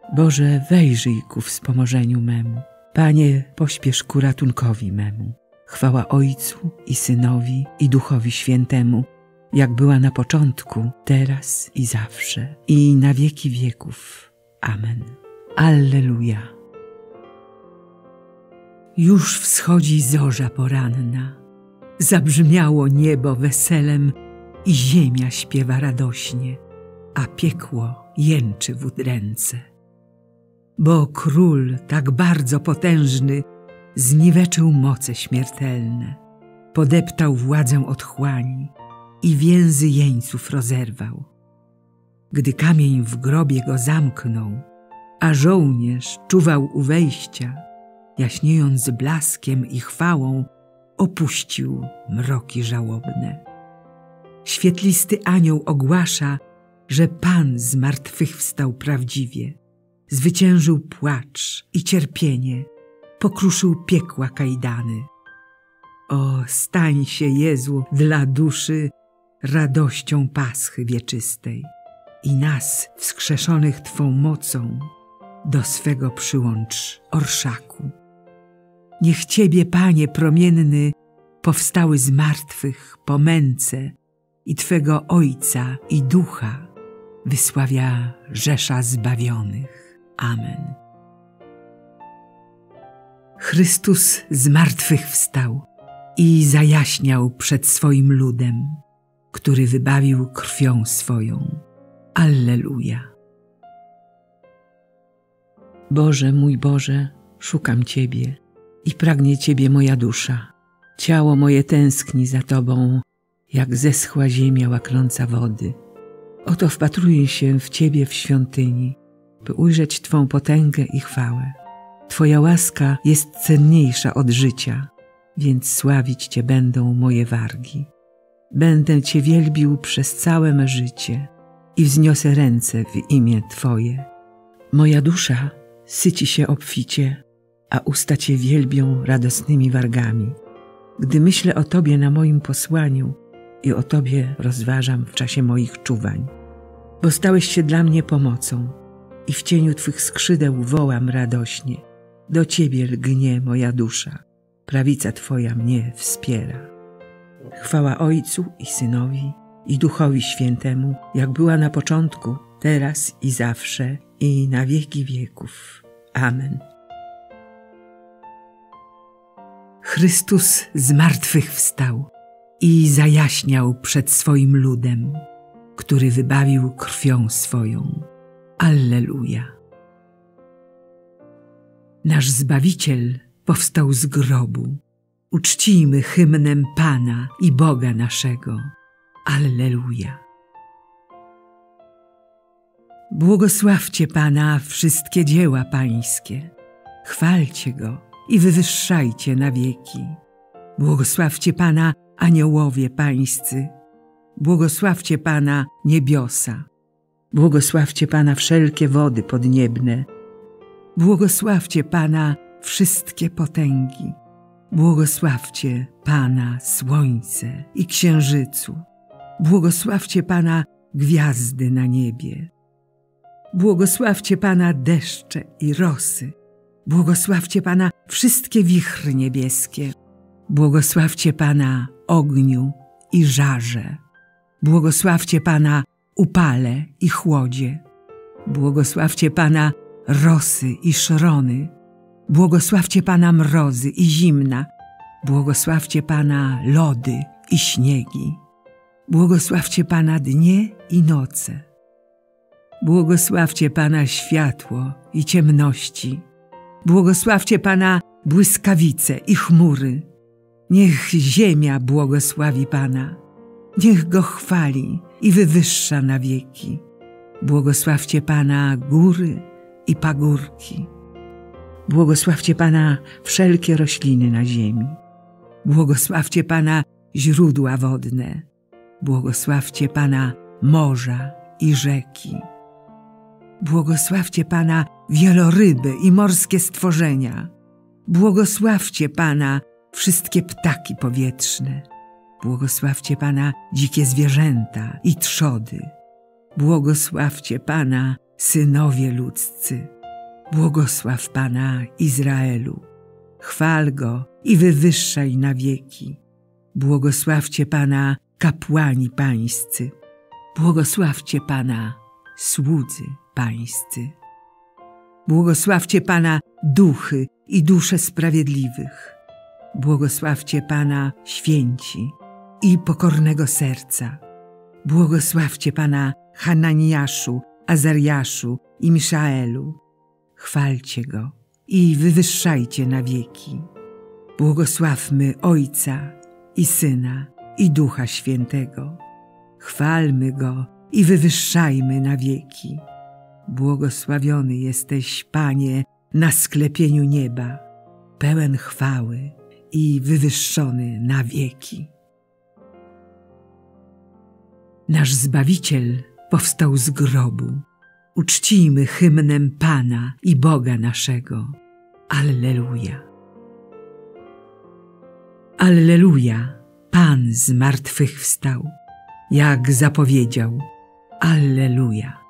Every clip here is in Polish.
Boże, wejrzyj ku wspomożeniu memu. Panie, pośpiesz ku ratunkowi memu. Chwała Ojcu i Synowi, i Duchowi Świętemu, jak była na początku, teraz i zawsze, i na wieki wieków. Amen. Alleluja. Już wschodzi zorza poranna, zabrzmiało niebo weselem i ziemia śpiewa radośnie, a piekło jęczy w udręce. Bo Król tak bardzo potężny zniweczył moce śmiertelne, podeptał władzę otchłani i więzy jeńców rozerwał. Gdy kamień w grobie go zamknął, a żołnierz czuwał u wejścia, jaśniejąc blaskiem i chwałą, opuścił mroki żałobne. Świetlisty anioł ogłasza, że Pan zmartwychwstał prawdziwie, zwyciężył płacz i cierpienie, pokruszył piekła kajdany. O, stań się, Jezu, dla duszy radością Paschy wieczystej i nas, wskrzeszonych Twą mocą, do swego przyłącz orszaku. Niech Ciebie, Panie promienny, powstały z martwych po męce i Twego Ojca i Ducha wysławia rzesza zbawionych. Amen. Chrystus zmartwychwstał i zajaśniał przed swoim ludem, który wybawił krwią swoją. Alleluja. Boże, mój Boże, szukam Ciebie i pragnie Ciebie moja dusza. Ciało moje tęskni za Tobą, jak zeschła ziemia łaknąca wody. Oto wpatruję się w Ciebie w świątyni, by ujrzeć Twą potęgę i chwałę. Twoja łaska jest cenniejsza od życia, więc sławić Cię będą moje wargi. Będę Cię wielbił przez całe me życie i wzniosę ręce w imię Twoje. Moja dusza syci się obficie, a usta Cię wielbią radosnymi wargami. Gdy myślę o Tobie na moim posłaniu i o Tobie rozważam w czasie moich czuwań. Bo stałeś się dla mnie pomocą i w cieniu Twych skrzydeł wołam radośnie. Do Ciebie lgnie moja dusza, prawica Twoja mnie wspiera. Chwała Ojcu i Synowi, i Duchowi Świętemu, jak była na początku, teraz i zawsze, i na wieki wieków. Amen. Chrystus zmartwychwstał i zajaśniał przed swoim ludem, który wybawił krwią swoją. Alleluja. Nasz Zbawiciel powstał z grobu. Uczcijmy hymnem Pana i Boga naszego. Alleluja. Błogosławcie Pana wszystkie dzieła Pańskie. Chwalcie Go i wywyższajcie na wieki. Błogosławcie Pana aniołowie Pańscy. Błogosławcie Pana niebiosa. Błogosławcie Pana wszelkie wody podniebne. Błogosławcie Pana wszystkie potęgi. Błogosławcie Pana słońce i księżycu. Błogosławcie Pana gwiazdy na niebie. Błogosławcie Pana deszcze i rosy. Błogosławcie Pana wszystkie wichry niebieskie. Błogosławcie Pana ogniu i żarze. Błogosławcie Pana upale i chłodzie. Błogosławcie Pana rosy i szrony. Błogosławcie Pana mrozy i zimna. Błogosławcie Pana lody i śniegi. Błogosławcie Pana dnie i noce. Błogosławcie Pana światło i ciemności. Błogosławcie Pana błyskawice i chmury. Niech ziemia błogosławi Pana. Niech Go chwali i wywyższa na wieki. Błogosławcie Pana góry i pagórki. Błogosławcie Pana wszelkie rośliny na ziemi. Błogosławcie Pana źródła wodne. Błogosławcie Pana morza i rzeki. Błogosławcie Pana wieloryby i morskie stworzenia. Błogosławcie Pana wszystkie ptaki powietrzne. Błogosławcie Pana dzikie zwierzęta i trzody. Błogosławcie Pana synowie ludzcy. Błogosław Pana, Izraelu. Chwal Go i wywyższaj na wieki. Błogosławcie Pana, kapłani pańscy. Błogosławcie Pana, słudzy pańscy. Błogosławcie Pana, duchy i dusze sprawiedliwych. Błogosławcie Pana, święci i pokornego serca. Błogosławcie Pana, Hananiaszu, Azariaszu i Miszaelu. Chwalcie Go i wywyższajcie na wieki. Błogosławmy Ojca i Syna i Ducha Świętego. Chwalmy Go i wywyższajmy na wieki. Błogosławiony jesteś, Panie, na sklepieniu nieba, pełen chwały i wywyższony na wieki. Nasz Zbawiciel powstał z grobu. Uczcijmy hymnem Pana i Boga naszego. Alleluja. Alleluja, Pan z martwych wstał, jak zapowiedział. Alleluja.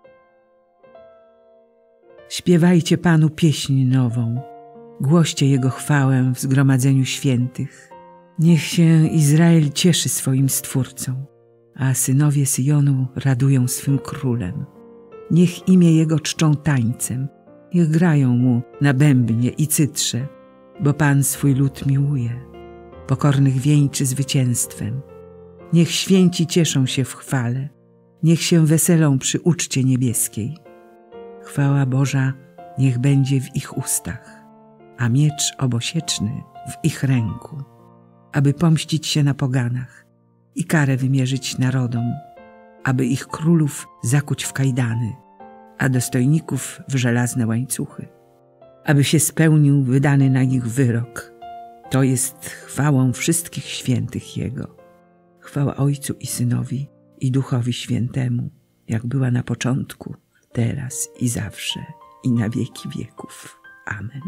Śpiewajcie Panu pieśń nową, głoście Jego chwałę w zgromadzeniu świętych. Niech się Izrael cieszy swoim Stwórcą, a synowie Syjonu radują swym Królem. Niech imię Jego czczą tańcem, niech grają Mu na bębnie i cytrze, bo Pan swój lud miłuje, pokornych wieńczy zwycięstwem. Niech święci cieszą się w chwale, niech się weselą przy uczcie niebieskiej. Chwała Boża niech będzie w ich ustach, a miecz obosieczny w ich ręku, aby pomścić się na poganach i karę wymierzyć narodom, aby ich królów zakuć w kajdany, a dostojników w żelazne łańcuchy, aby się spełnił wydany na nich wyrok. To jest chwałą wszystkich świętych Jego. Chwała Ojcu i Synowi i Duchowi Świętemu, jak była na początku, teraz i zawsze, i na wieki wieków. Amen.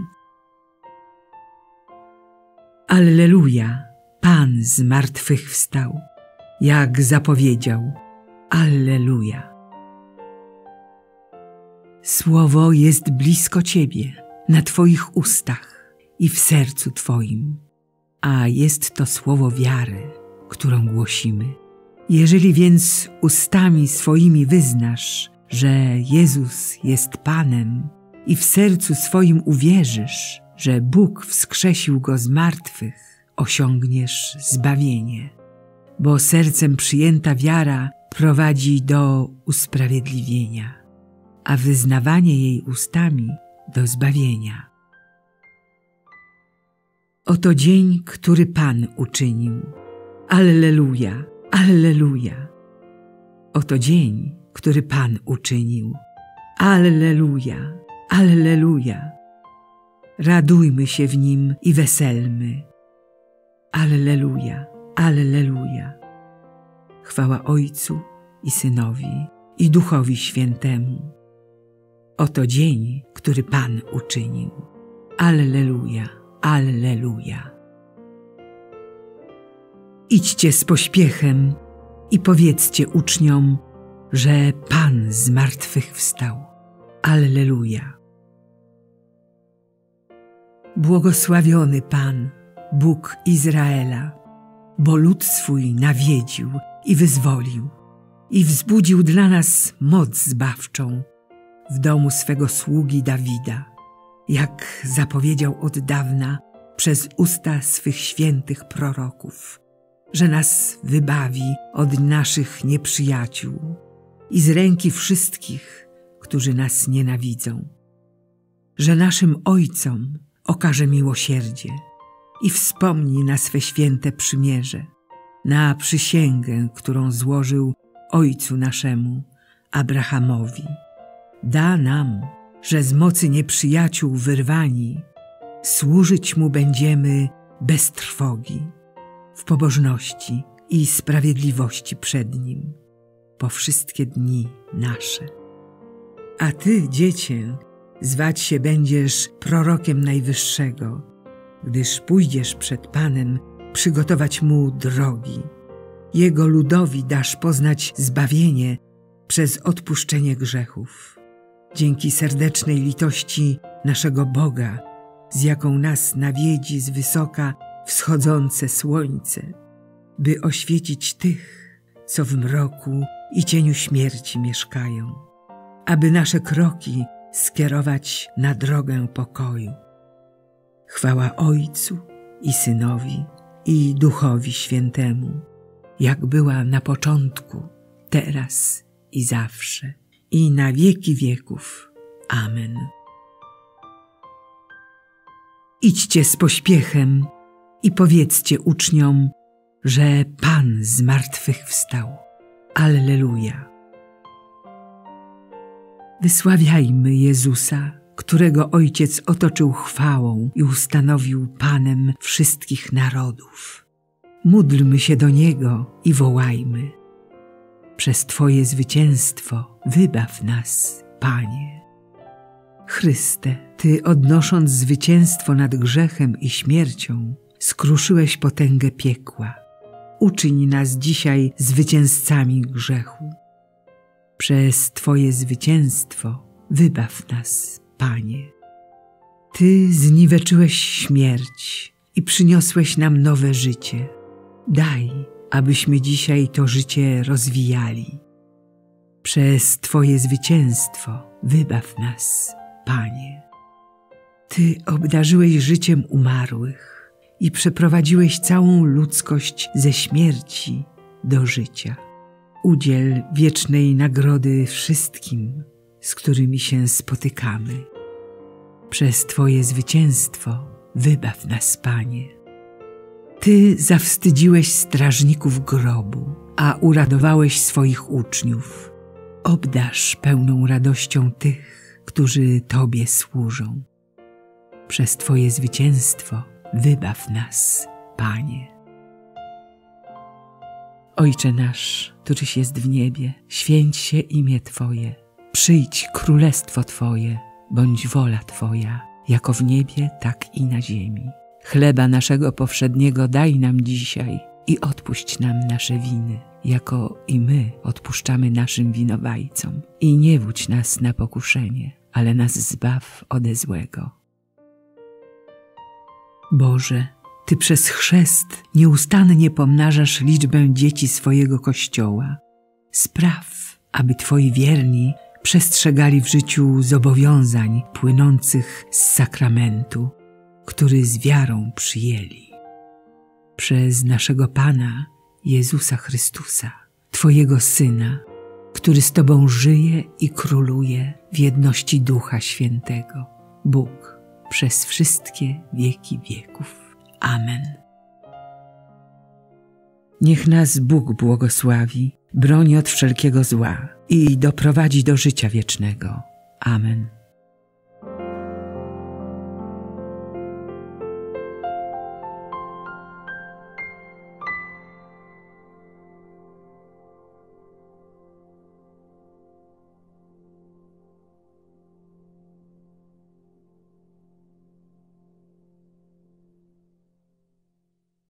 Alleluja, Pan z martwych wstał, jak zapowiedział. Alleluja. Słowo jest blisko Ciebie, na Twoich ustach i w sercu Twoim, a jest to słowo wiary, którą głosimy. Jeżeli więc ustami swoimi wyznasz, że Jezus jest Panem i w sercu swoim uwierzysz, że Bóg wskrzesił Go z martwych, osiągniesz zbawienie. Bo sercem przyjęta wiara prowadzi do usprawiedliwienia, a wyznawanie jej ustami do zbawienia. Oto dzień, który Pan uczynił. Alleluja, alleluja. Oto dzień, który Pan uczynił. Alleluja, alleluja. Radujmy się w nim i weselmy. Alleluja, alleluja. Chwała Ojcu i Synowi i Duchowi Świętemu. Oto dzień, który Pan uczynił. Alleluja, alleluja. Idźcie z pośpiechem i powiedzcie uczniom, że Pan z martwych wstał. Alleluja. Błogosławiony Pan, Bóg Izraela, bo lud swój nawiedził i wyzwolił i wzbudził dla nas moc zbawczą w domu swego sługi Dawida, jak zapowiedział od dawna przez usta swych świętych proroków, że nas wybawi od naszych nieprzyjaciół i z ręki wszystkich, którzy nas nienawidzą, że naszym ojcom okaże miłosierdzie i wspomni na swe święte przymierze, na przysięgę, którą złożył ojcu naszemu, Abrahamowi. Da nam, że z mocy nieprzyjaciół wyrwani, służyć Mu będziemy bez trwogi, w pobożności i sprawiedliwości przed Nim, po wszystkie dni nasze. A Ty, Dziecię, zwać się będziesz prorokiem Najwyższego, gdyż pójdziesz przed Panem przygotować Mu drogi. Jego ludowi dasz poznać zbawienie przez odpuszczenie grzechów dzięki serdecznej litości naszego Boga, z jaką nas nawiedzi z wysoka wschodzące słońce, by oświecić tych, co w mroku i cieniu śmierci mieszkają, aby nasze kroki skierować na drogę pokoju. Chwała Ojcu i Synowi i Duchowi Świętemu, jak była na początku, teraz i zawsze, i na wieki wieków. Amen. Idźcie z pośpiechem i powiedzcie uczniom, że Pan z martwych wstał. Alleluja. Wysławiajmy Jezusa, którego Ojciec otoczył chwałą i ustanowił Panem wszystkich narodów. Módlmy się do Niego i wołajmy: przez Twoje zwycięstwo wybaw nas, Panie. Chryste, Ty, odnosząc zwycięstwo nad grzechem i śmiercią, skruszyłeś potęgę piekła. Uczyń nas dzisiaj zwycięzcami grzechu. Przez Twoje zwycięstwo wybaw nas, Panie. Ty zniweczyłeś śmierć i przyniosłeś nam nowe życie. Daj, abyśmy dzisiaj to życie rozwijali. Przez Twoje zwycięstwo wybaw nas, Panie. Ty obdarzyłeś życiem umarłych i przeprowadziłeś całą ludzkość ze śmierci do życia. Udziel wiecznej nagrody wszystkim, z którymi się spotykamy. Przez Twoje zwycięstwo wybaw nas, Panie. Ty zawstydziłeś strażników grobu, a uradowałeś swoich uczniów. Obdarz pełną radością tych, którzy Tobie służą. Przez Twoje zwycięstwo wybaw nas, Panie. Ojcze nasz, któryś jest w niebie, święć się imię Twoje. Przyjdź królestwo Twoje, bądź wola Twoja, jako w niebie, tak i na ziemi. Chleba naszego powszedniego daj nam dzisiaj i odpuść nam nasze winy, jako i my odpuszczamy naszym winowajcom. I nie wódź nas na pokuszenie, ale nas zbaw ode złego. Boże, Ty przez chrzest nieustannie pomnażasz liczbę dzieci swojego Kościoła. Spraw, aby Twoi wierni przestrzegali w życiu zobowiązań płynących z sakramentu, który z wiarą przyjęli. Przez naszego Pana Jezusa Chrystusa, Twojego Syna, który z Tobą żyje i króluje w jedności Ducha Świętego, Bóg przez wszystkie wieki wieków. Amen. Niech nas Bóg błogosławi, broni od wszelkiego zła i doprowadzi do życia wiecznego. Amen.